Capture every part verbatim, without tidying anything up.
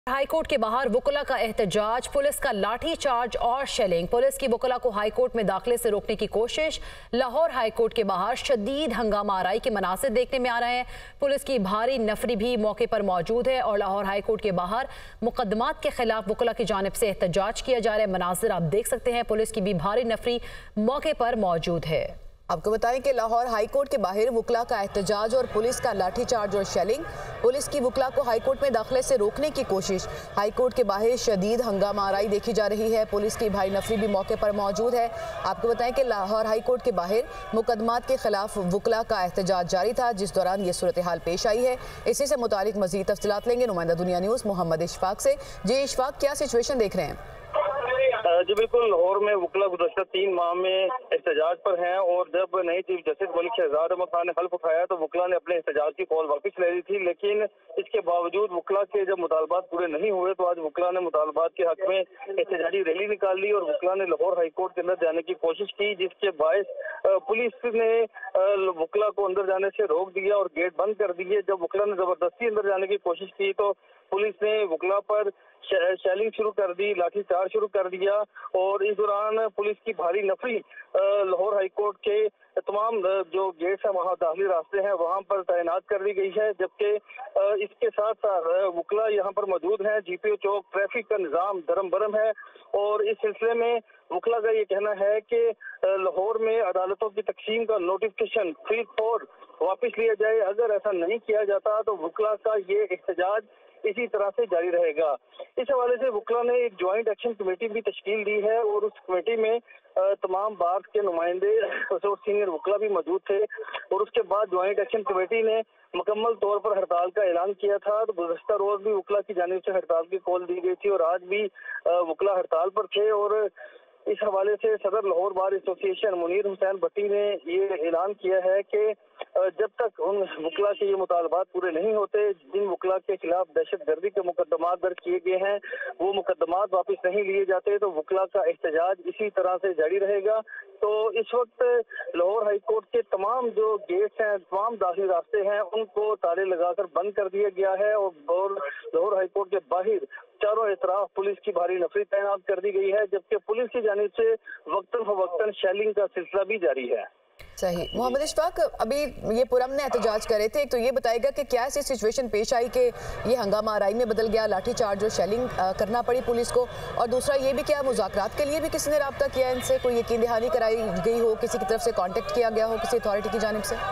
High court के बाहर वुकला का एहतजाज, पुलिस का लाठी चार्ज और शेलिंग। पुलिस की वुकला को हाईकोर्ट में दाखिले से रोकने की कोशिश। लाहौर हाईकोर्ट के बाहर शदीद हंगामा आराई के मनासिर देखने में आ रहे हैं। पुलिस की भारी नफरी भी मौके पर मौजूद है और लाहौर हाईकोर्ट के बाहर मुकदमात के खिलाफ वुकला की जानिब से एहतजाज किया जा रहा है। मनासिर आप देख सकते हैं, पुलिस की भी भारी नफरी मौके पर मौजूद है। आपको बताएं कि लाहौर हाईकोर्ट के बाहर वुकला का एहतजाज और पुलिस का लाठीचार्ज और शेलिंग। पुलिस की वुकला को हाईकोर्ट में दाखिले से रोकने की कोशिश। हाईकोर्ट के बाहर शदीद हंगामा आराई देखी जा रही है। पुलिस की भारी नफरी भी मौके पर मौजूद है। आपको बताएं कि लाहौर हाईकोर्ट के बाहर मुकदमात के खिलाफ वुकला का एहतजाज जारी था, जिस दौरान ये सूरत हाल पेश आई है। इसी से मुतालिक मजीद तफसीलात लेंगे नुमाइंदा दुनिया न्यूज़ मोहम्मद इशफाक से। जी इशफाक, क्या सिचुएशन देख रहे हैं? जी बिल्कुल, लाहौर में वुकला गुज़श्ता तीन माह में एहतजाज पर हैं और जब नई चीफ जस्टिस मलिक शहजाद अहमद खान ने हल्फ उठाया तो वुकला ने अपने एहतजाज की कॉल वापस ले ली थी। लेकिन इसके बावजूद वुकला के जब मुतालबात पूरे नहीं हुए तो आज वुकला ने मुतालबात के हक में एहतजाजी रैली निकाली और वुकला ने लाहौर हाईकोर्ट के अंदर जाने की कोशिश की, जिसके बायस पुलिस ने वुकला को अंदर जाने से रोक दिया और गेट बंद कर दिए। जब वुकला ने जबरदस्ती अंदर जाने की कोशिश की तो पुलिस ने वुकला पर शेलिंग शुरू कर दी, लाठीचार्ज शुरू कर दिया और इस दौरान पुलिस की भारी नफरी लाहौर हाईकोर्ट के तमाम जो गेट्स हैं, वहाँ दाखिली रास्ते हैं, वहाँ पर तैनात कर दी गई है। जबकि इसके साथ साथ वुकला यहाँ पर मौजूद हैं। जीपीओ चौक ट्रैफिक का निज़ाम धर्म बरम है और इस सिलसिले में वुकला का ये कहना है कि लाहौर में अदालतों की तकसीम का नोटिफिकेशन फ्री फॉर वापस लिया जाए। अगर ऐसा नहीं किया जाता तो वुकला का ये एहतजाज इसी तरह से जारी रहेगा। इस हवाले से वुकला ने एक ज्वाइंट एक्शन कमेटी भी तश्कील दी है और उस कमेटी में तमाम बार के नुमाइंदे और सीनियर वुकला भी मौजूद थे और उसके बाद ज्वाइंट एक्शन कमेटी ने मुकम्मल तौर पर हड़ताल का ऐलान किया था। तो गुज़श्ता रोज भी वुकला की जानिब से हड़ताल की कॉल दी गई थी और आज भी वुकला हड़ताल पर थे और इस हवाले से सदर लाहौर बार एसोसिएशन मुनीर हुसैन भट्टी ने ये ऐलान किया है कि जब तक उन वुकला के ये मुतालबात पूरे नहीं होते, जिन वुकला के खिलाफ दहशत गर्दी के मुकदमात दर्ज किए गए हैं वो मुकदमात वापस नहीं लिए जाते, तो वुकला का एहतजाज इसी तरह से जारी रहेगा। तो इस वक्त लाहौर हाईकोर्ट के तमाम जो गेट्स हैं, तमाम दाखिली रास्ते हैं, उनको ताले लगाकर बंद कर दिया गया है और लाहौर हाईकोर्ट के बाहर चारों एतराफ पुलिस की भारी नफरी तैनात कर दी गई है, जबकि पुलिस की जानिब से वक्तन फवक्तन शेलिंग का सिलसिला भी जारी है। सही। मोहम्मद इशफाक, अभी ये पुरम ने एहतजाज करे थे, एक तो ये बताएगा कि क्या ऐसी सिचुएशन पेश आई कि ये हंगामा आराई में बदल गया, लाठीचार्ज और शेलिंग करना पड़ी पुलिस को, और दूसरा ये भी क्या मुज़ाकरात के लिए भी किसी ने रब्ता किया, इनसे कोई यकीन दहानी कराई गई हो, किसी की तरफ से कॉन्टेक्ट किया गया हो किसी अथॉरिटी की जानिब से?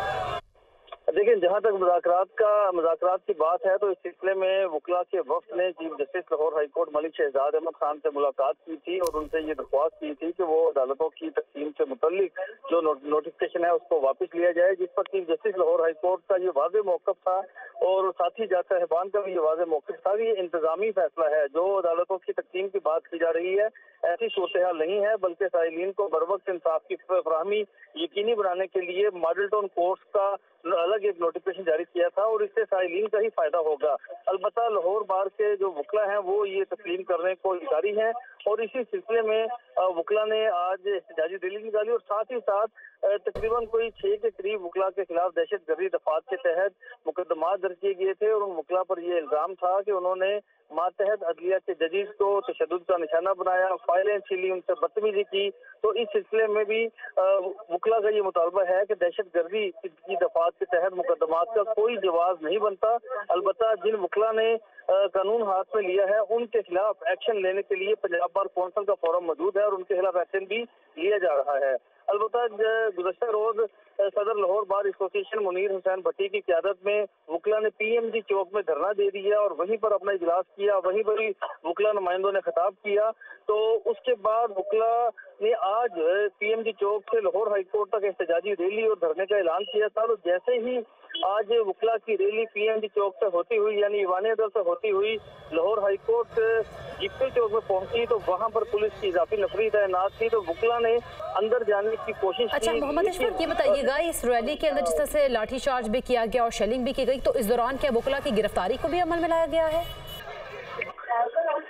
देखिए, जहाँ तक मुज़ाकरात का मुज़ाकरात की बात है तो इस सिलसिले में वुकला के वफ्द ने chief justice Lahore high court Malik Shahzad Ahmad Khan से मुलाकात की थी और उनसे ये दरख्वास्त की थी कि वो अदालतों की तकसीम से मुतल्लिक जो नोटिफिकेशन है उसको वापस लिया जाए, जिस पर चीफ जस्टिस लाहौर हाईकोर्ट का ये वाज़ेह मौक़िफ़ था और साथ ही जज साहिबान का भी ये वाज़ेह मौक़िफ़ था कि ये इंतजामी फैसला है। जो अदालतों की तकसीम की बात की जा रही है ऐसी सूरत हाल नहीं है, बल्कि साइलिन को बरवक्त इंसाफ की फराहमी यकीनी बनाने के लिए मॉडल टाउन कोर्ट्स का अलग एक नोटिफिकेशन जारी किया था और इससे साइलिन का ही फायदा होगा। अलबत्ता लाहौर बार के जो वुकला हैं वो ये तस्लीम करने को इशारी हैं और इसी सिलसिले में वुकला ने आज एहतजाजी रैली निकाली और साथ ही साथ तकरीबन कोई छह के करीब वुकला के खिलाफ दहशत गर्दी दफात के तहत मुकदमात दर्ज किए गए थे और उन वुकला पर यह इल्जाम था कि उन्होंने मातहत अदलिया के जजीज को तशद्दुद का निशाना बनाया, फाइलें छीली, उनसे बदतमीजी की। तो इस सिलसिले में भी वुकला का ये मुतालबा है कि दहशत गर्दी की दफात के तहत मुकदमात का कोई जवाब नहीं बनता। अलबत्ता जिन वुकला ने कानून हाथ में लिया है उनके खिलाफ एक्शन लेने के लिए पंजाब बार कौंसिल का फोरम मौजूद है और उनके खिलाफ एक्शन भी लिया जा रहा है। अलबत्ता गुज़श्ता रोज सदर लाहौर बार एसोसिएशन मुनीर हुसैन भट्टी की क़यादत में वुकला ने पीएमजी चौक में धरना दे दिया और वहीं पर अपना इजलास किया, वहीं पर ही वुकला नुमाइंदों ने खिताब किया। तो उसके बाद वुकला ने आज पीएमजी चौक से लाहौर हाईकोर्ट तक एहतजाजी रैली और धरने का ऐलान किया था। तो जैसे ही आज वुकला की रैली पीएमजी चौक से होती हुई यानी ईवान अदल से होती हुई लाहौर हाईकोर्ट जीपीओ चौक में पहुंची तो वहां पर पुलिस की इजाफी नफरी तैनात थी। तो वुकला ने अंदर जाने की कोशिश अच्छा, की। मोहम्मद इशफाक, ये बताइएगा इस रैली के अंदर जिस तरह से लाठीचार्ज भी किया गया और शेलिंग भी की गई, तो इस दौरान क्या वुकला की गिरफ्तारी को भी अमल में लाया गया है?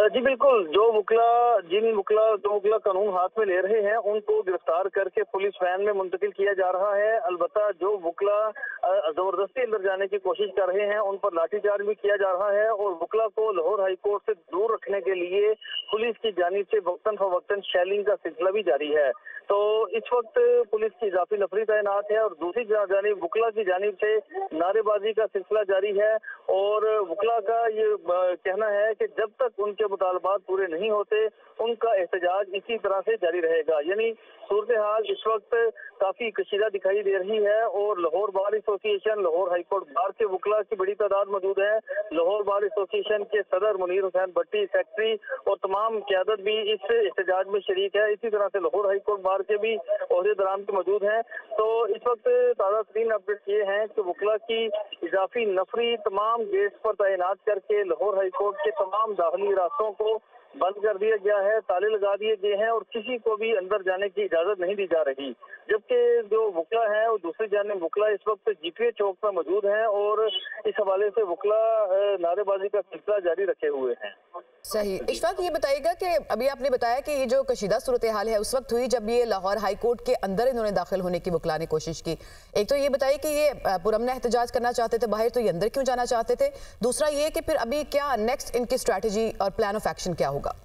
जी बिल्कुल, जो वुकला जिन वुकला जो वुकला कानून हाथ में ले रहे हैं उनको गिरफ्तार करके पुलिस वैन में मुंतकिल किया जा रहा है। अलबत्ता जो वुकला जबरदस्ती अंदर जाने की कोशिश कर रहे हैं उन पर लाठीचार्ज भी किया जा रहा है और वुकला को लाहौर हाई कोर्ट से दूर रखने के लिए पुलिस की जानिब से वक्तन फवक्तन शेलिंग का सिलसिला भी जारी है। तो इस वक्त पुलिस की इजाफी नफरी तैनात है और दूसरी जानिब वुकला की जानिब से नारेबाजी का सिलसिला जारी है और वुकला का ये कहना है कि जब तक उनके मुतालबात पूरे नहीं होते उनका एहतजाज इसी तरह से जारी रहेगा। यानी सूरत हाल इस वक्त काफी कशीदा दिखाई दे रही है और Lahore bar association, Lahore high court bar के वुकला की बड़ी तादाद मौजूद है। लाहौर बार एसोसिएशन के सदर मुनीर हुसैन भट्टी, सेक्रेटरी और तमाम क़यादत भी इस एहतजाज में शरीक है। इसी तरह से लाहौर हाईकोर्ट बार के भी ओहदेदारान भी मौजूद हैं। तो इस वक्त ताज़ा तरीन अपडेट ये हैं कि वुकला की इजाफी नफरी तमाम गेट्स पर तैनात करके लाहौर हाईकोर्ट के तमाम दाखिली रास्तों को बंद कर दिया गया है, ताले लगा दिए गए हैं और किसी को भी अंदर जाने की इजाजत नहीं दी जा रही। जबकि जो वुकला है वो दूसरी जानिब वुकला इस वक्त जीपीए चौक पर मौजूद हैं और इस हवाले से वुकला नारेबाजी का सिलसिला जारी रखे हुए हैं। सही। इशफाक, ये बताइएगा कि अभी आपने बताया कि ये जो कशीदा सूरत हाल है उस वक्त हुई जब ये लाहौर हाई कोर्ट के अंदर इन्होंने दाखिल होने की वुकला ने कोशिश की। एक तो ये बताइए कि ये पुरअमन एहतजाज करना चाहते थे बाहर, तो ये अंदर क्यों जाना चाहते थे? दूसरा ये कि फिर अभी क्या नेक्स्ट इनकी स्ट्रैटेजी और प्लान ऑफ एक्शन क्या होगा?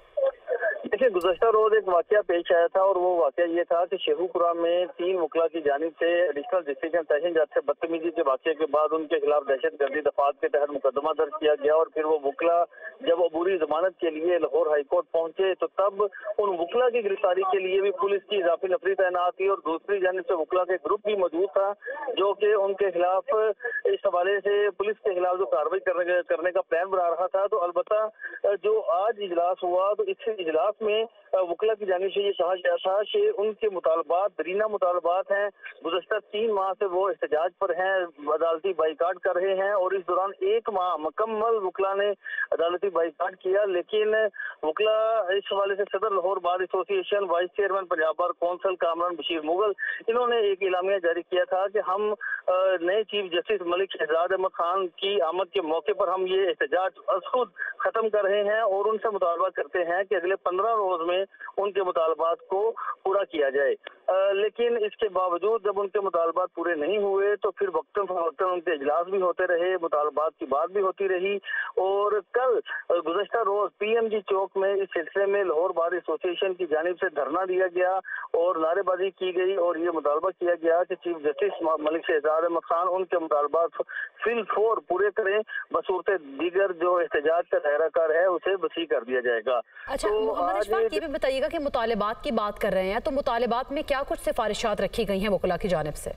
देखिए, गुज़श्ता रोज एक वाकया पेश आया था और वो वाकया ये था कि शेखुपुरा में तीन वुकला की जानिब से एडिशनल डिस्ट्रिक्ट सेशन जज से बदतमीजी के वाकये के बाद उनके खिलाफ दहशत गर्दी दफात के तहत मुकदमा दर्ज किया गया और फिर वो वुकला जब अबूरी जमानत के लिए लाहौर हाईकोर्ट पहुंचे तो तब उन वुकला की गिरफ्तारी के लिए भी पुलिस की इजाफी नफरी तैनात थी और दूसरी जानिब से वुकला के ग्रुप भी मौजूद था जो कि उनके खिलाफ इस हवाले से पुलिस के खिलाफ जो कार्रवाई करने, करने का प्लान बना रहा था। तो अलबत्ता जो आज इजलास हुआ तो इस इजलास में वुकला की जानिब से ये कहा गया था कि उनके मुतालबात दरीना मुतालबात हैं। गुज़श्ता तीन माह से वो एहतजाज पर हैं, अदालती बाइकाट कर रहे हैं और इस दौरान एक माह मुकम्मल वुकला ने अदालती बाइकाट किया। लेकिन वुकला इस हवाले से सदर Lahore bar association, vice chairman Punjab bar council Kamran Bashir Mughal, इन्होंने एक इलामिया जारी किया था कि हम नए चीफ जस्टिस मलिक शहजाद अहमद खान की आमद के मौके पर हम ये एहतजाज खुद खत्म कर रहे हैं और उनसे मुतालबा करते हैं कि अगले पंद्रह रोज में उनके मुतालबात को पूरा किया जाए। आ, लेकिन इसके बावजूद जब उनके मुतालबात पूरे नहीं हुए तो फिर वक्तन फवक्तन उनके इजलास भी होते रहे, मुतालबात की बात भी होती रही और कल गुज़श्ता रोज पीएमजी चौक में इस सिलसिले में लाहौर बार एसोसिएशन की जानिब से धरना दिया गया और नारेबाजी की गई और ये मुतालबा किया गया कि चीफ जस्टिस मलिक शहजाद अहमद खान उनके मुतालबात फिल फोर पूरे करें, बसूरत दीगर जो एहतजाज का दायराकार है उसे वसी कर दिया जाएगा। अच्छा, तो मोहम्मद इशफाक ये भी बताइएगा कि मुतालबात की बात कर रहे हैं तो मुतालबात में क्या कुछ सिफारिशात रखी गई हैं वुकला की जानिब से?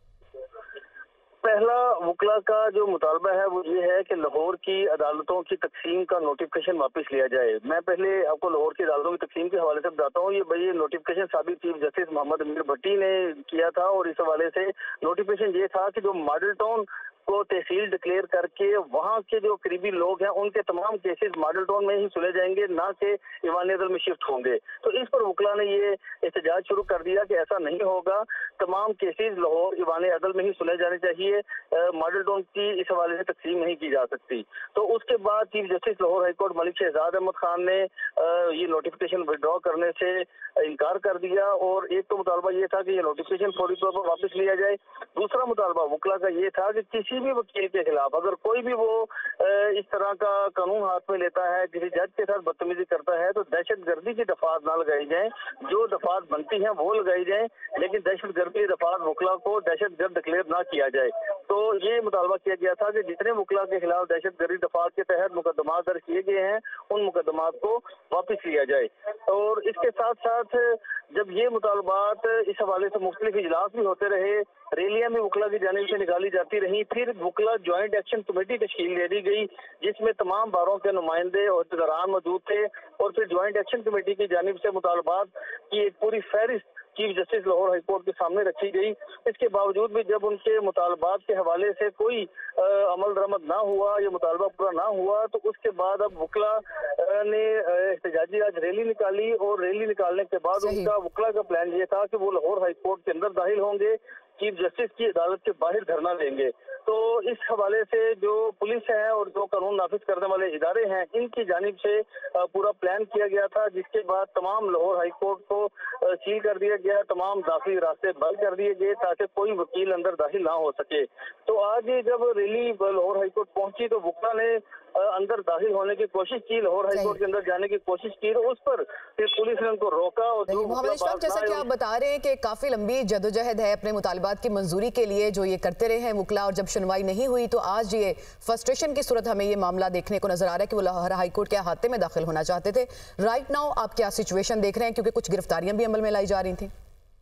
पहला वुकला का जो मुतालबा है वो ये है कि लाहौर की अदालतों की तकसीम का नोटिफिकेशन वापस लिया जाए। मैं पहले आपको लाहौर की अदालतों की तकसीम के हवाले से बताता हूँ। ये भाई नोटिफिकेशन साबिक चीफ जस्टिस मोहम्मद अमीर भट्टी ने किया था और इस हवाले से नोटिफिकेशन ये था कि जो मॉडल टाउन को तहसील डिक्लेयर करके वहाँ के जो करीबी लोग हैं उनके तमाम केसेस मॉडल टाउन में ही सुने जाएंगे, ना कि ईवान अदल में शिफ्ट होंगे। तो इस पर वुकला ने ये एहतजाज शुरू कर दिया कि ऐसा नहीं होगा, तमाम केसेस लाहौर ईवान अदल में ही सुने जाने चाहिए, मॉडल टाउन की इस हवाले से तकसीम नहीं की जा सकती। तो उसके बाद chief justice Lahore high court Malik Shahzad Ahmad Khan ने ये नोटिफिकेशन विड्रॉ करने से इनकार कर दिया और एक तो मुतालबा ये था कि ये नोटिफिकेशन फौरी तौर पर वापस लिया जाए। दूसरा मुतालबा वुकला का ये था कि किसी भी वकील के खिलाफ अगर कोई भी वो इस तरह का कानून हाथ में लेता है, किसी जज के साथ बदतमीजी करता है तो दहशत गर्दी की दफात ना लगाई जाए, जो दफात बनती हैं वो लगाई जाए, लेकिन दहशत गर्दी की दफात वुकला को दहशत गर्द डिक्लेयर ना किया जाए। तो ये मुतालबा किया गया था कि जितने वुकला के खिलाफ दहशत गर्दी दफात के तहत मुकदमा दर्ज किए गए हैं उन मुकदमा को वापस लिया जाए। और इसके साथ साथ जब ये मुतालबात इस हवाले से मुख्तलिफ इजलास भी होते रहे, रैलियां भी वुकला की जानिब से निकाली जाती रही, फिर वुकला ज्वाइंट एक्शन कमेटी तश्कील दे दी गई जिसमें तमाम बारों के नुमाइंदे और इत्तरान मौजूद थे और फिर ज्वाइंट एक्शन कमेटी की जानिब से मुतालबात की एक पूरी फहरिस्त चीफ जस्टिस लाहौर हाईकोर्ट के सामने रखी गई। इसके बावजूद भी जब उनके मुतालबात के हवाले से कोई आ, अमल दरामद ना हुआ, ये मुतालबा पूरा ना हुआ, तो उसके बाद अब वुकला ने एहतजाजी आज रैली निकाली और रैली निकालने के बाद उनका वुकला का प्लान ये था कि वो लाहौर हाईकोर्ट के अंदर दाखिल होंगे, चीफ जस्टिस की अदालत के बाहर धरना देंगे। तो इस हवाले से जो पुलिस है और जो कानून नाफिज करने वाले इदारे हैं, इनकी जानिब से पूरा प्लान किया गया था, जिसके बाद तमाम लाहौर हाई कोर्ट को सील कर दिया गया, तमाम दाखिली रास्ते बंद कर दिए गए ताकि कोई वकील अंदर दाखिल ना हो सके। तो आज जब रैली लाहौर हाई कोर्ट पहुंची तो वुकला ने अंदर दाखिल होने की कोशिश की, लाहौर हाई कोर्ट के अंदर जाने की कोशिश की, तो उस पर फिर पुलिस ने उनको रोका। और मोहम्मद इशफाक, जैसा कि आप बता रहे हैं कि काफी लंबी जदोजहद है अपने मुतालबात की मंजूरी के लिए जो ये करते रहे हैं वुकला, और जब सुनवाई नहीं हुई तो आज ये फ्रस्ट्रेशन की सूरत हमें ये मामला देखने को नजर आ रहा है कि वो लाहौर हाई कोर्ट के अहाते में दाखिल होना चाहते थे। राइट नाउ आप क्या सिचुएशन देख रहे हैं, क्योंकि कुछ गिरफ्तारियां भी अमल में लाई जा रही थी?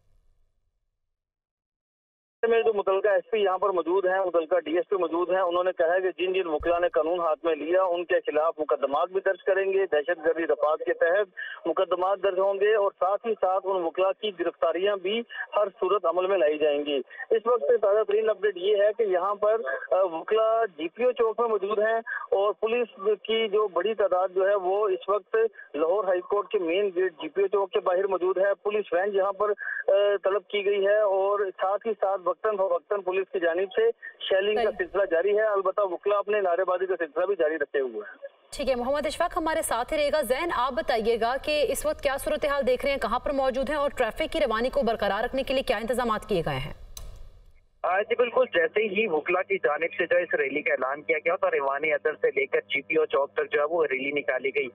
में जो मुतलका एसपी यहाँ पर मौजूद हैं, मुतलका डीएसपी मौजूद हैं, उन्होंने कहा है कि जिन जिन वकीला ने कानून हाथ में लिया उनके खिलाफ मुकदमात भी दर्ज करेंगे, दहशतगर्दी दफात के तहत मुकदमात दर्ज होंगे और साथ ही साथ उन वकीला की गिरफ्तारियां भी हर सूरत अमल में लाई जाएंगी। इस वक्त ताज़ा तरीन अपडेट ये है कि यहाँ पर वकीला जीपीओ चौक में मौजूद हैं और पुलिस की जो बड़ी तादाद जो है वो इस वक्त लाहौर हाई कोर्ट के मेन गेट जीपीओ चौक के बाहर मौजूद है। पुलिस वैन यहाँ पर तलब की गई है और साथ ही साथ वक्तन फवक्तन पुलिस की जानिब से शेलिंग का सिलसिला जारी है। अलबत्ता वुकला अपने नारेबाजी का सिलसिला भी जारी रखे हुए हैं। ठीक है, मोहम्मद इशफाक हमारे साथ ही रहेगा। जैन, आप बताइएगा कि इस वक्त क्या सूरत हाल देख रहे हैं, कहाँ पर मौजूद हैं और ट्रैफिक की रवानी को बरकरार रखने के लिए क्या इंतजाम किए गए हैं? जी बिल्कुल, जैसे ही वुकला की जानिब से जो इस रैली का ऐलान किया गया तो रिवानी अदर से लेकर जीपीओ चौक तक जो है वो रैली निकाली गई।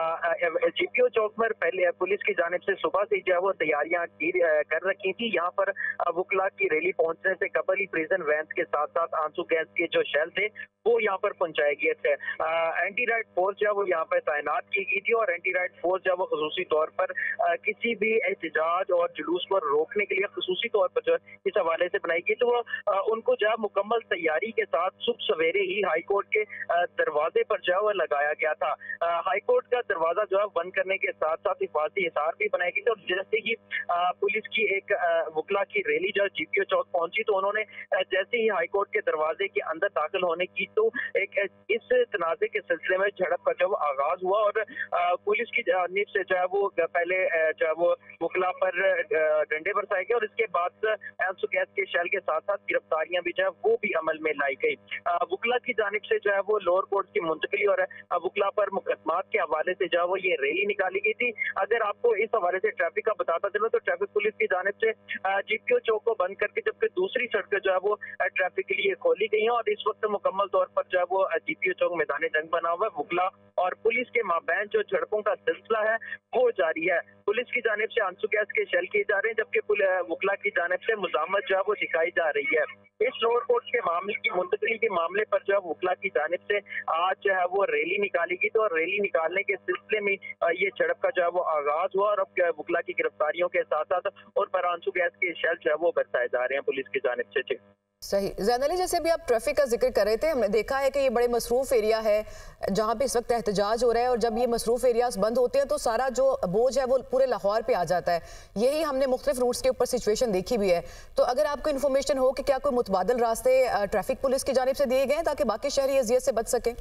जीपीओ चौक में पहले पुलिस की जानिब से सुबह से जो है वो तैयारियां कर रखी थी। यहाँ पर वुकला की रैली पहुंचने से कबल ही प्रिजन वैन्स के साथ साथ आंसू गैस के जो शेल थे वो यहाँ पर पहुंचाए गए थे। एंटी राइट फोर्स जो है वो यहाँ पर तैनात की गई थी और एंटी राइट फोर्स जो है वो खसूसी तौर पर आ, किसी भी एहतजाज और जुलूस को रोकने के लिए खसूसी तौर पर जो इस हवाले से बनाई गई। तो वो आ, उनको जो है मुकम्मल तैयारी के साथ सुबह सवेरे ही हाई कोर्ट के आ, दरवाजे पर जो है वो लगाया गया था। हाई कोर्ट का दरवाजा जो है बंद करने के साथ साथ हिफाजती हिसार भी बनाई गई थी और जैसे ही पुलिस की एक वुकला की रैली जो जीपीओ चौक पहुंची तो उन्होंने जैसे ही हाई कोर्ट के दरवाजे के अंदर दाखिल होने की तो एक इस तनाजे के सिलसिले में झड़प का जो आगाज हुआ और पुलिस की जानिब से जो है वो पहले जो है वो वुकला पर डंडे बरसाए गए और इसके बाद आंसू गैस के शेल के साथ साथ गिरफ्तारियां भी जो है वो भी अमल में लाई गई। वुकला की जानिब से जो है वो लोअर कोर्ट की मुंतकली और वुकला पर मुकदमात के हवाले से जो है वो ये रैली निकाली गई थी। अगर आपको इस हवाले से ट्रैफिक का बताता चलो तो ट्रैफिक पुलिस की जानिब से जीपीओ चौक को बंद करके जबकि दूसरी सड़कें जो है वो ट्रैफिक के लिए खोली गई हैं और इस वक्त मुकम्मल तौर पर जो है वो जीपीओ चौक मैदान जंग बना हुआ है। वुकला और पुलिस के माबैन जो झड़पों का सिलसिला है वो जारी है। पुलिस की जानिब से आंसू गैस के शेल किए जा रहे हैं जबकि वुकला की जानिब से मुजामत जो है वो दिखाई जा रही है। इस लोअर कोर्ट के मामले की मुंतकली के मामले पर जो है वुकला की जानिब से आज जो है वो रैली निकाली गई तो रैली निकालने के सिलसिले में ये झड़प का जो है वो आगाज हुआ और अब वुकला की गिरफ्तारियों के साथ साथ और पर आंसू गैस के शेल जो है वो बरसाए जा रहे हैं पुलिस की जानिब से। सही। ज़ैन अली, जैसे भी आप ट्रैफिक का जिक्र कर रहे थे, हमने देखा है कि ये बड़े मसरूफ़ एरिया है जहाँ पे इस वक्त एहतजाज हो रहा है और जब ये मसरूफ़ एरियाज बंद होते हैं तो सारा जो बोझ है वो पूरे लाहौर पे आ जाता है। यही हमने मुख्तलिफ रूट्स के ऊपर सिचुएशन देखी भी है। तो अगर आपको इन्फॉर्मेशन हो कि क्या कोई मुतबादल रास्ते ट्रैफिक पुलिस की जानिब से दिए गए हैं ताकि बाकी शहरी अजियत से बच सकें?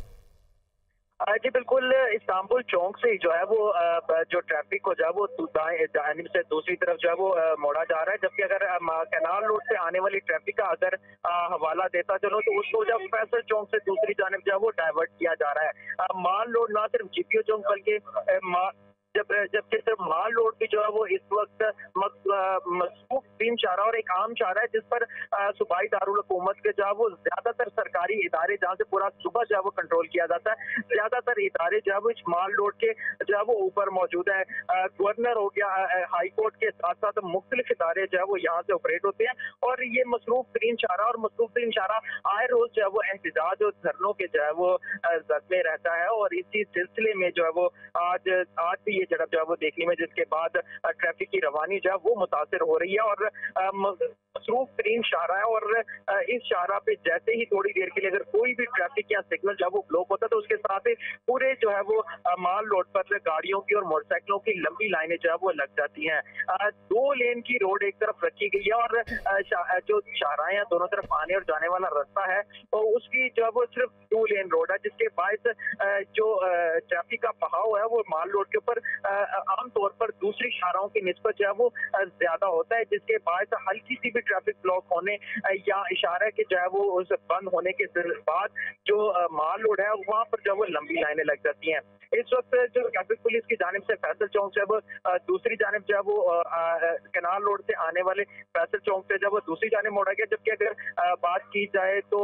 जी बिल्कुल, इस्तांबुल चौक से जो है वो जो ट्रैफिक को जो है वो दाएं जानिब से दूसरी तरफ जो है वो मोड़ा जा रहा है जबकि अगर कैनाल रोड से आने वाली ट्रैफिक का अगर हवाला देता चलो तो उसको जब फैसल चौक से दूसरी जानिब जो है वो डाइवर्ट किया जा रहा है। माल रोड ना सिर्फ जीपीओ चौक बल्कि जब जबकि सिर्फ माल रोड भी जो है वो इस वक्त मसरूफ तीन शारा और एक आम शारा है जिस पर सूबाई दारुल हुकूमत के जो है वो ज्यादातर सरकारी इदारे जहाँ से पूरा सुबह जो है वो कंट्रोल किया जाता है, ज्यादातर इदारे जो है वो इस माल रोड के जो है वो ऊपर मौजूद है। गवर्नर हो गया, हाई कोर्ट के साथ साथ मुख्तलिफ इदारे जो है वो यहाँ से ऑपरेट होते हैं और ये मसरूफ तरीन शारा और मसरूफ तरीन शारा आए रोज जो है वो एहतजाज और धरनों के जो है वो जद में रहता है और इसी सिलसिले में जो है वो आज आज भी ये झड़प जो है वो देखने में जिसके बाद ट्रैफिक की रवानी जो है वो मुतासिर हो रही है और मसरूफ तरीन शारा है और इस शारा पे जैसे ही थोड़ी देर के लिए अगर कोई भी ट्रैफिक या सिग्नल जो है वो ब्लॉक होता है तो उसके साथ ही पूरे जो है वो माल रोड पर गाड़ियों की और मोटरसाइकिलों की लंबी लाइनें जो है वो लग जाती हैं। दो लेन की रोड एक तरफ रखी गई है और जो शाराएं हैं दोनों तरफ आने और जाने वाला रास्ता है तो उसकी जो है वो सिर्फ दो लेन रोड है जिसके बायस जो ट्रैफिक का बहाव है वो माल रोड के ऊपर आमतौर पर दूसरी शाहराहों की निस्बत जो है वो ज्यादा होता है, जिसके बाद हल्की सी भी ट्रैफिक ब्लॉक होने या इशारा के जो है वो उस बंद होने के बाद जो माल रोड है वहाँ पर जो है वो लंबी लाइनें लग जाती हैं। इस वक्त जो ट्रैफिक पुलिस की जानिब से फैसल चौक जब दूसरी जानिब जो है वो कैनाल रोड से आने वाले फैसल चौक से जब वो दूसरी जानिब मोड़ा गया, जबकि अगर बात की जाए तो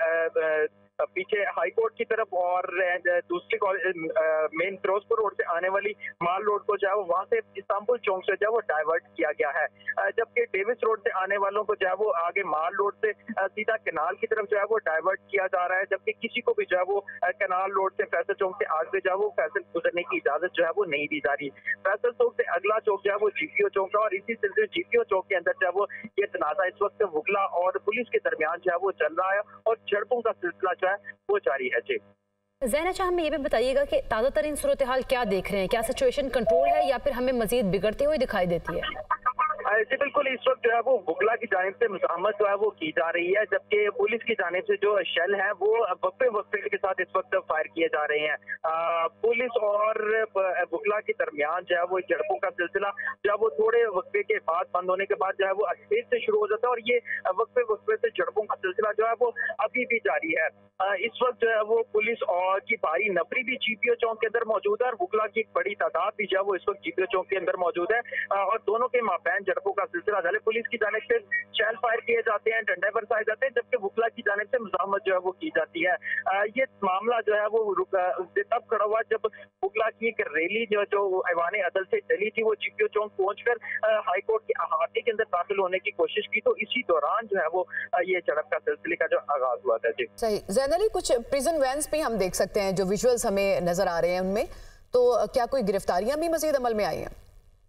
पीछे हाई कोर्ट की तरफ और दूसरी मेन फिरोजपुर रोड से आने वाली माल रोड को जो है वो वहां से इस्तांबुल चौक से जो है वो डाइवर्ट किया गया है, जबकि डेविस रोड से आने वालों को जो है वो आगे माल रोड से सीधा कैनाल की तरफ जो है वो डाइवर्ट किया जा रहा है, जबकि किसी को भी जो है वो कैनाल रोड से फैसल चौक से आगे जो है वो फैसल गुजरने की इजाजत जो है वो नहीं दी जा रही। फैसल चौक से अगला चौक जो है वो जीपीओ चौक है और इसी सिलसिले जीपीओ चौक के अंदर जो है वो ये तनाजा इस वक्त वकला और पुलिस के दरमियान जो है वो चल रहा है और झड़पों का सिलसिला जो है वो जारी है। जी ज़ैन, अच्छा हमें ये भी बताइएगा कि ताज़ा तरीन सूरत हाल क्या देख रहे हैं, क्या सिचुएशन कंट्रोल है या फिर हमें मजीद बिगड़ते हुए दिखाई देती है? जी बिल्कुल, इस वक्त जो है वो वकला की जानिब से मुज़ाहमत जो है वो की जा रही है, जबकि पुलिस की जानिब से जो शेल है वो वक्फे वक्फे के साथ इस वक्त फायर किए जा रहे हैं। आ, पुलिस और वकला के दरमियान जो है वो झड़पों का सिलसिला जो है वो थोड़े वक्फे के बाद बंद होने के बाद जो है वो फिर से शुरू हो जाता है और ये वक्फे वक्फे से झड़पों का सिलसिला जो है वो अभी भी जारी है। आ, इस वक्त जो है वो पुलिस और की भारी नफरी भी जीपीओ चौक के अंदर मौजूद है और वकला की एक बड़ी तादाद भी जो है वो इस वक्त जीपीओ चौक के अंदर मौजूद है आ, और दोनों के माबैन झड़पों का सिलसिला जारी। पुलिस की जानिब से शेल फायर किए जाते हैं, डंडे बरसाए जाते हैं, जबकि वकला की जानिब से मुज़ाहमत जो है वो की जाती है। आ, ये मामला जो है वो तब खड़ा हुआ जब वकला की एक रैली जो जो ऐवान अदल से चली थी वो जीपीओ चौक पहुंचकर हाई कोर्ट के अहाते के अंदर दाखिल होने की कोशिश की, तो इसी दौरान जो है वो ये झड़प का सिलसिले का जो आगाज हुआ था। जी सही ज़ैन अली, कुछ प्रिजन वैन्स भी हम देख सकते हैं जो विजुअल्स हमें नजर आ रहे हैं उनमें, तो क्या कोई गिरफ्तारियां भी मजीद अमल में आई हैं?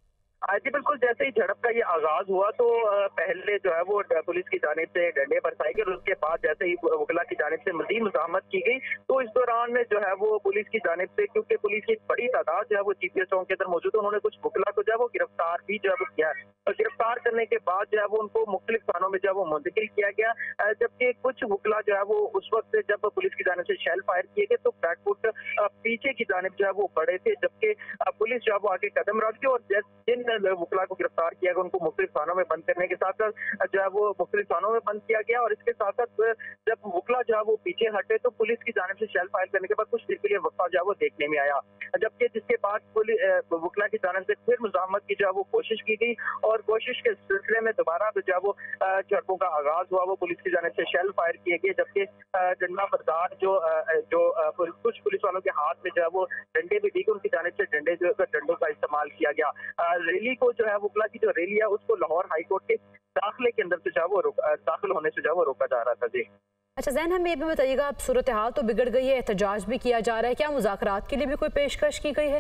जी बिल्कुल, जैसे ही झड़प का ये आगाज हुआ तो पहले जो है वो पुलिस की जानिब से डंडे बरसाए गए और उसके बाद जैसे ही वकला की जानिब से मजीद मुज़ाहमत की गई तो इस दौरान में जो है वो पुलिस की जानिब से, क्योंकि पुलिस की बड़ी तादाद जो है वो जीपीओ चौक के अंदर मौजूद है, उन्होंने कुछ वकला को जो है वो गिरफ्तार भी जो है वो किया है और गिरफ्तार करने के बाद जो है वो उनको मुख्तलिफ थानों में जो है वो मुंतकिल किया गया, जबकि कुछ वकला जो है वो उस वक्त जब पुलिस की जानिब से शेल फायर किए गए तो बैक फुट पीछे की जानिब जो है वो बढ़े थे, जबकि पुलिस जो है वो आगे कदम रख गई और जिन वकला को गिरफ्तार किया गया उनको मुख्तलिफ थानों में बंद करने के साथ साथ जो है वो मुख्तलिफ थानों में बंद किया गया और इसके साथ साथ जब वकला जो है वो पीछे हटे तो पुलिस की जानिब से शेल फायर करने के बाद कुछ देर के लिए वक्फा जो है वो देखने में आया, जबकि जिसके बाद वकला की जानिब से फिर मुज़ाहमत की जो है वो कोशिश की गई और कोशिश के सिलसिले में दोबारा जो है वो झड़पों का आगाज हुआ, वो पुलिस की जानिब से शेल फायर किए गए, जबकि डंडा बरदार जो जो कुछ पुलिस वालों के हाथ में जो है वो डंडे भी दी गए, उनकी जानिब से डंडे जो डंडों का इस्तेमाल किया गया। रैली को जो है वकला की जो रैली है उसको लाहौर हाई कोर्ट के दाखिले के अंदर से जो है वो दाखिल होने से जो है वो रोका जा रहा था। जी अच्छा ज़ैन, हमें ये भी बताइएगा, अब सूरत हाल तो बिगड़ गई है, एहतजाज भी किया जा रहा है, क्या मुज़ाकरात के लिए भी कोई पेशकश की गई है?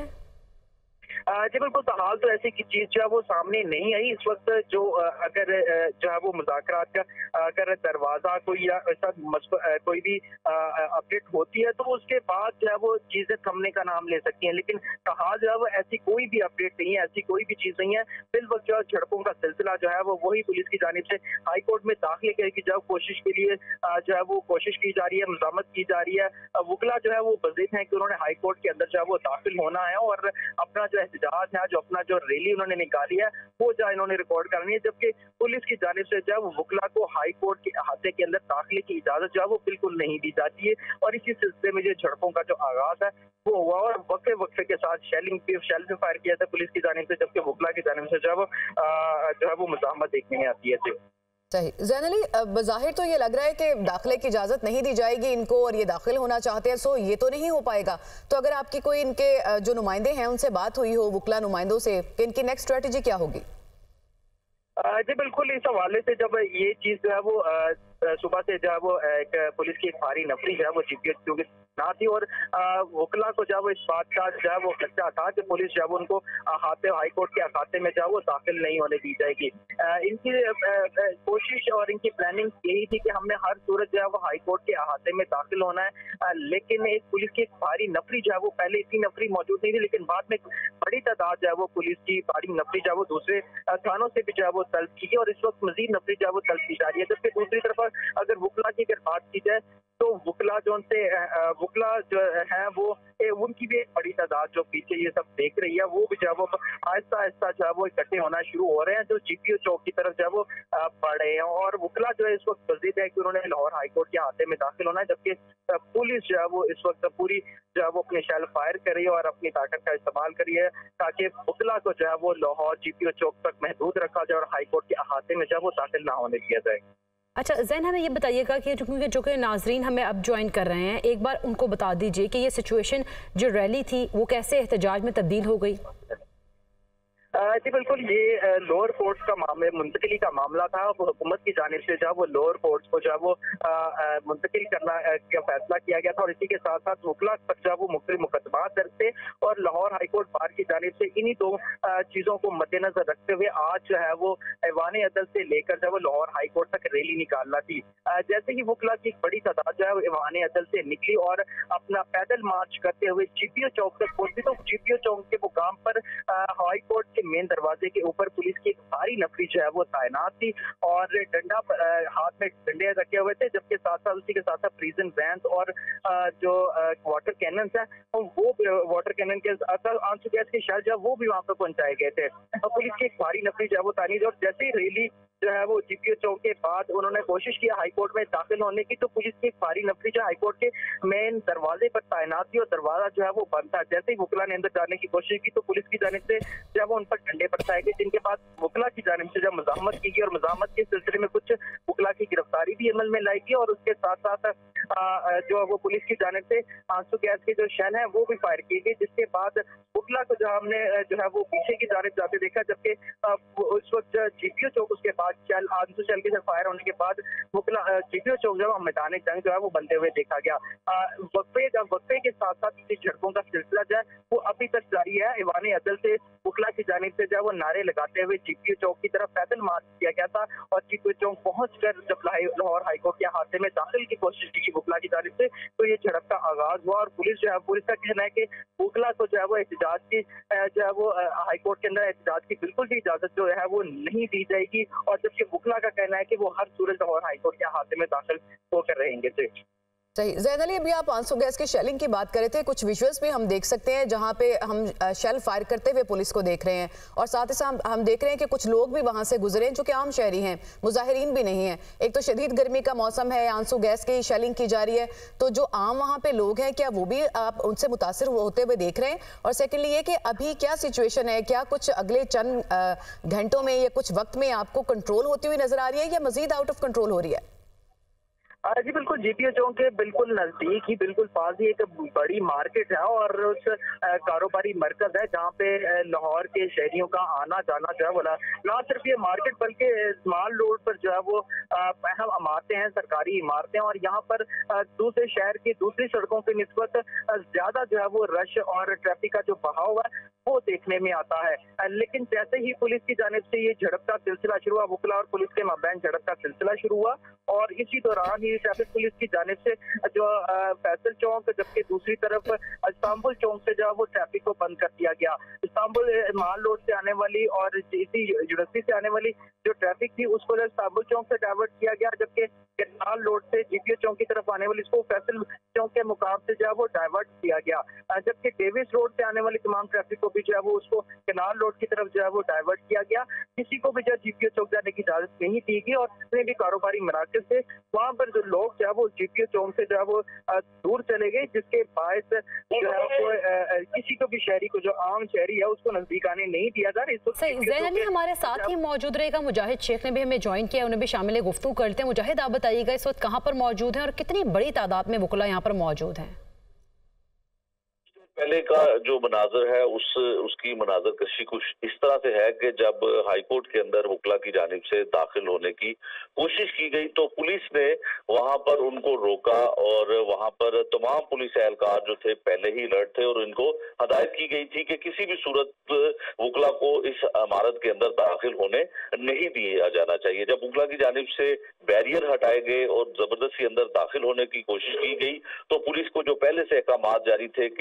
जी बिल्कुल, हाल तो ऐसी की चीज जो है वो सामने नहीं आई इस वक्त। जो अगर जो है वो मुज़ाकरात का अगर दरवाजा कोई या ऐसा कोई भी अपडेट होती है तो उसके बाद जो है वो चीजें थमने का नाम ले सकती हैं, लेकिन कहा जो है वो ऐसी कोई भी अपडेट नहीं है, ऐसी कोई भी चीज नहीं है। फिल वक्त जो है झड़पों का सिलसिला जो है वो वही पुलिस की जानिब से हाई कोर्ट में दाखिले करने की जो कोशिश के लिए जो है वो कोशिश की जा रही है, मुज़ाहमत की जा रही है। वकला जो है वो बज़िद है कि उन्होंने हाई कोर्ट के अंदर जो है वो दाखिल होना है और अपना जो एहतजाज है, जो अपना जो रैली उन्होंने निकाली है वो जो इन्होंने रिकॉर्ड करनी है, जबकि पुलिस की जानिब से जो है वो वकला को हाई कोर्ट के अहाते के अंदर दाखिले की इजाजत जो है वो बिल्कुल नहीं दी जाती है और इसी सिलसिले में जो झड़पों का जो आगाज है वो हुआ और वक्फे वक्फे के साथ शेलिंग पे शेल पे फायर किया था पुलिस की जानिब से, जबकि वकला की जानिब से जो है वो जो है वो मुज़ाहमत देखने में आती है। सही ज़ैन अली, बज़ाहिर तो ये लग रहा है कि दाखिले की इजाज़त नहीं दी जाएगी इनको और ये दाखिल होना चाहते हैं, सो ये तो नहीं हो पाएगा। तो अगर आपकी कोई इनके जो नुमाइंदे हैं उनसे बात हुई हो वकला नुमाइंदों से कि इनकी नेक्स्ट स्ट्रेटजी क्या होगी? जी बिल्कुल, इस हवाले से जब ये चीज जो है वो सुबह से जो है वो एक पुलिस की एक भारी नफरी जो है वो जीपीओ की ना थी और वकला को जो है वो इस बात का जो है वो खर्चा था कि पुलिस जो है वो उनको अहाते हाई कोर्ट के अहाते में जो है वो दाखिल नहीं होने दी जाएगी। इनकी कोशिश और इनकी प्लानिंग यही थी कि हमने हर सूरत जो है वो हाई कोर्ट के अहाते में दाखिल होना है, लेकिन एक पुलिस की एक भारी नफरी जो है वो पहले इतनी नफरी मौजूद नहीं थी, लेकिन बाद में बड़ी तादाद जो है वो पुलिस की भारी नफरी जो है वो दूसरे थानों से भी जो है वो तलब की गई और इस वक्त मजीद नफरी जो है वो तलब की जा रही है। जबकि दूसरी तरफ अगर वकला की अगर बात की जाए तो वकला जो उनसे वुकला जो है वो ए, उनकी भी एक बड़ी तादाद जो पीछे ये सब देख रही है, वो भी जो है वो आहिस्ता आहिस्ता जो है वो इकट्ठे होना शुरू हो रहे हैं, जो जीपीओ चौक की तरफ जो है वो बढ़ रहे हैं। और वुकला जो है इस वक्त मजीद है कि उन्होंने लाहौर हाईकोर्ट के अहाते में दाखिल होना है, जबकि पुलिस जो है वो इस वक्त पूरी जो है वो अपने शेल फायर कर रही है और अपनी ताकत का इस्तेमाल कर रही है ताकि वुकला को जो है वो लाहौर जीपीओ चौक तक महदूद रखा जाए और हाईकोर्ट के अहाते में जो है वो दाखिल ना होने दिया जाए। अच्छा जैन, हमें ये बताइएगा कि क्योंकि जो कि नाजरीन हमें अब ज्वाइन कर रहे हैं, एक बार उनको बता दीजिए कि ये सिचुएशन जो रैली थी वो कैसे एहतजाज में तब्दील हो गई। जी बिल्कुल, ये लोअर कोर्ट्स का मामले मुंतकिली का मामला था। वो हुकूमत की जानिब से जो है वो लोअर कोर्ट्स को जो है वो मुंतकिल करना का फैसला किया गया था और इसी के साथ साथ वुकला पर जो है वो मुख्तलिफ मुकदमात दर्ज थे और लाहौर हाईकोर्ट बार की जानिब से इन्हीं दो चीज़ों को मद्देनजर रखते हुए आज जो है वो ऐवान अदल से लेकर जो है वो लाहौर हाईकोर्ट तक रैली निकालना थी। जैसे ही वुकला की एक बड़ी तादाद जो है वो ऐवान अदल से निकली और अपना पैदल मार्च करते हुए जीपीओ चौक तक पहुंची, तो जीपीओ चौक के मुकाम पर हाईकोर्ट के मेन दरवाजे के ऊपर पुलिस की एक भारी नफरी जो है वो तैनात थी और डंडा हाथ में डंडे रखे हुए थे, जबकि साथ साथ उसी के साथ साथ प्रिजन वैन्स और जो वाटर कैनन है वो वाटर कैनन के आंसू गैस के शेल जो है वो भी वहां पर पहुंचाए गए थे और पुलिस की एक भारी नफरी जो है वो तैनात। और जैसे ही रैली जो है वो जीपीओ चौक के बाद उन्होंने कोशिश किया हाईकोर्ट में दाखिल होने की, तो पुलिस की एक भारी नफरी जो हाईकोर्ट के मेन दरवाजे पर तैनात थी और दरवाजा जो है वो बंद था। जैसे ही वुकला ने अंदर जाने की कोशिश की तो पुलिस की जानिब से जो है वो उन पर डंडे बरसाए गए, जिनके बाद वुकला की जानिब से जब मजामत की गई और मजामत के सिलसिले में कुछ वुकला की गिरफ्तारी भी अमल में लाई गई और उसके साथ साथ जो वो पुलिस की जानिब से आंसू गैस के जो शेल है वो भी फायर किए गए, जिसके बाद वुकला को जो हमने जो है वो पीछे की जानिब जाते देखा, जबकि उस वक्त जीपीओ चौक उसके बाद चल आंसू चल के फायर होने के बाद वुकला जीपीओ चौक जो मैदान जंग जो है वो बनते हुए देखा गया। वक्फे वक्फे के साथ साथ इस झड़पों का सिलसिला जो है वो अभी तक जारी है। ऐवान अदल से वुकला की जानिब से जो है वो नारे लगाते हुए जीपीओ चौक की तरफ पैदल मार्च किया गया था और जीपीओ चौक पहुंचकर जब लाहौर हाईकोर्ट के अहाते में दाखिल की कोशिश की वुकला की जानिब से तो ये झड़प का आगाज हुआ और पुलिस जो है पुलिस का कहना है कि वुकला को जो है वो एहतजाज की जो है वो हाईकोर्ट के अंदर एहतजाज की बिल्कुल भी इजाजत जो है वो नहीं दी जाएगी और जबकि वुकला का कहना है कि वो हर सूरत लाहौर हाईकोर्ट के अहाते में दाखिल होकर रहेंगे। सही। ज़ैन अली, अभी आप आंसू गैस के शेलिंग की बात कर रहे थे, कुछ विजुअल्स भी हम देख सकते हैं जहां पे हम शेल फायर करते हुए पुलिस को देख रहे हैं और साथ ही साथ हम देख रहे हैं कि कुछ लोग भी वहां से गुजरे हैं जो कि आम शहरी हैं, मुजाहिरीन भी नहीं है। एक तो शदीद गर्मी का मौसम है, आंसू गैस की शेलिंग की जा रही है, तो जो आम वहां पे लोग हैं क्या वो भी आप उनसे मुतासिर होते हुए देख रहे हैं? और सेकेंडली ये कि अभी क्या सिचुएशन है, क्या कुछ अगले चंद घंटों में या कुछ वक्त में आपको कंट्रोल होती हुई नजर आ रही है या मजीद आउट ऑफ कंट्रोल हो रही है? जी बिल्कुल, जीपीओ चौक के बिल्कुल नजदीक ही बिल्कुल पास ही एक बड़ी मार्केट है और उस कारोबारी मरकज है जहाँ पे लाहौर के शहरियों का आना जाना जो है वो ना सिर्फ ये मार्केट बल्कि स्मॉल रोड पर जो है वो अहम इमारतें हैं, सरकारी इमारतें, और यहाँ पर दूसरे शहर की दूसरी सड़कों की निस्बत ज्यादा जो है वो रश और ट्रैफिक का जो बहाव है वो देखने में आता है। लेकिन जैसे ही पुलिस की जानिब से ये झड़प का सिलसिला शुरू हुआ, वुकला और पुलिस के माबैन झड़प का सिलसिला शुरू हुआ और इसी दौरान ही ट्रैफिक पुलिस की जानिब से जो फैसल चौक जबकि दूसरी तरफ इस्तांबुल चौक से जो वो ट्रैफिक को बंद कर दिया गया। इस्तांबुल माल रोड से आने वाली और इसी यूनिवर्सिटी से आने वाली जो ट्रैफिक थी उसको इस्तांबुल चौक से डाइवर्ट किया गया, जबकि केनाल रोड से जीपीओ चौक की तरफ आने वाली इसको फैसल चौक के मुकाम से जो वो डाइवर्ट किया गया, जबकि डेविस रोड से आने वाली तमाम ट्रैफिक को भी जो है वो उसको केनाल रोड की तरफ जो है वो डाइवर्ट किया गया। किसी को भी जो जीपीओ चौक जाने की इजाजत नहीं दी गई और जितने भी कारोबारी मराकज थे वहाँ पर जो लोग जो है वो जीपीओ चौक से जो है वो दूर चले गए, जिसके बायस जो है वो किसी को भी शहरी को जो आम शहरी है उसको नजदीक आने नहीं दिया जा रहा। सही। ज़ैन अली हमारे साथ ही मौजूद रहेगा, मुजाहिद शेख ने भी हमें ज्वाइन किया, उन्हें भी शामिल गुफ्तगू करते हैं। मुजाहिद, आप बताइएगा इस वक्त कहाँ पर मौजूद हैं और कितनी बड़ी तादाद में वुकला यहाँ पर मौजूद हैं? पहले का जो मनाजर है उस उसकी मनाजर कशी कुछ इस तरह से है कि जब हाईकोर्ट के अंदर वुकला की जानिब से दाखिल होने की कोशिश की गई तो पुलिस ने वहां पर उनको रोका और वहां पर तमाम पुलिस एहलकार जो थे पहले ही अलर्ट थे और इनको हदायत की गई थी कि किसी भी सूरत वुकला को इस इमारत के अंदर दाखिल होने नहीं दिया जाना चाहिए। जब वुकला की जानिब से बैरियर हटाए गए और जबरदस्ती अंदर दाखिल होने की कोशिश की गई तो पुलिस को जो पहले से अहकामात जारी थे कि उन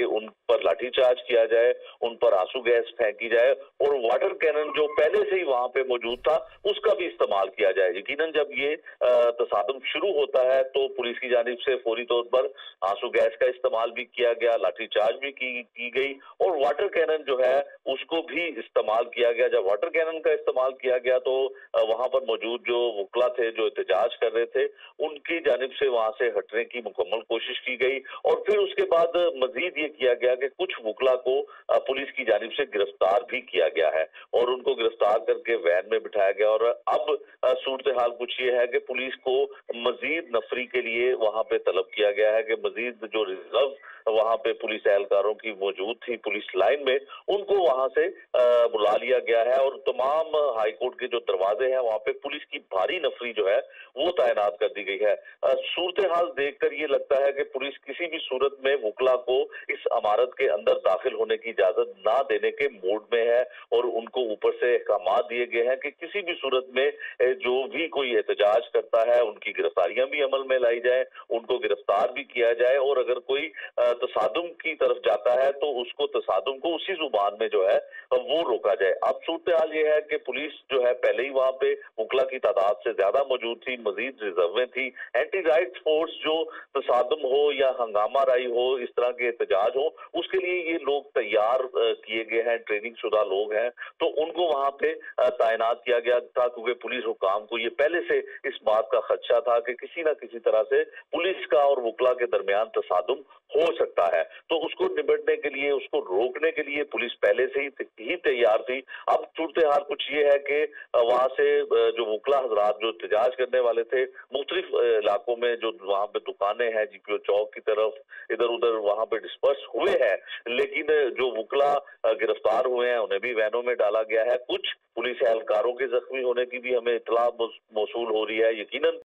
पर लाठीचार्ज किया जाए, उन पर आंसू गैस फेंकी जाए और वाटर कैनन जो पहले से ही वहां पे मौजूद था उसका भी इस्तेमाल किया जाए। यकीनन जब ये तसादुम शुरू होता है तो पुलिस की जानिब से फौरी तौर पर आंसू गैस का इस्तेमाल भी किया गया, लाठीचार्ज भी की, की गई और वाटर कैनन जो है उसको भी इस्तेमाल किया गया। जब वाटर कैनन का इस्तेमाल किया गया तो वहां पर मौजूद जो वकला थे जो एहतजाज कर रहे थे उनकी जानिब से वहां से हटने की मुकम्मल कोशिश की गई और फिर उसके बाद मजीद ये किया गया कि कुछ वकला को पुलिस की जानिब से गिरफ्तार भी किया गया है और उनको गिरफ्तार करके वैन में बिठाया गया। और अब सूरत हाल कुछ ये है कि पुलिस को मजीद नफरी के लिए वहां पे तलब किया गया है कि मजीद जो रिजर्व वहां पे पुलिस एहलकारों की मौजूद थी पुलिस लाइन में उनको वहां से बुला लिया गया है और तमाम हाईकोर्ट के जो दरवाजे हैं वहां पे पुलिस की भारी नफरी जो है वो तैनात कर दी गई है। सूरत हाल देखकर ये लगता है कि पुलिस किसी भी सूरत में वकला को इस इमारत के अंदर दाखिल होने की इजाजत ना देने के मूड में है और उनको ऊपर से अहकाम दिए गए हैं कि किसी भी सूरत में जो भी कोई एहतजाज करता है उनकी गिरफ्तारियां भी अमल में लाई जाए, उनको गिरफ्तार भी किया जाए और अगर कोई तसादुम की तरफ जाता है तो उसको तसादुम को उसी जुबान में जो है वो रोका जाए। अब सूरत हाल ये है कि पुलिस जो है पहले ही वहां पे वकला की तादाद से ज्यादा मौजूद थी, मजीद रिजर्वें थी। एंटी राइट्स फोर्स जो तसादुम हो या हंगामा राई हो, इस तरह के एहतजाज हो, उसके लिए ये लोग तैयार किए गए हैं, ट्रेनिंग शुदा लोग हैं, तो उनको वहां पे तैनात किया गया था क्योंकि पुलिस हुकाम को ये पहले से इस बात का खदशा था कि किसी ना किसी तरह से पुलिस का और वकला के दरमियान तसादुम हो सकता है। तो उसको निपटने के लिए, उसको रोकने के लिए पुलिस पहले से ही ही तैयार थी। अब सूरत हाल कुछ ये है कि वहां से जो वकला हजरात जो एहतजाज करने वाले थे मुख्तलिफ इलाकों में जो वहां पे दुकानें हैं जीपीओ चौक की तरफ इधर उधर वहां पे डिस्पर्स हुए हैं, लेकिन जो वकला गिरफ्तार हुए हैं उन्हें भी वैनों में डाला गया है। कुछ पुलिस एहलकारों के जख्मी होने की भी हमें इतला मौसूल हो रही है। यकीनन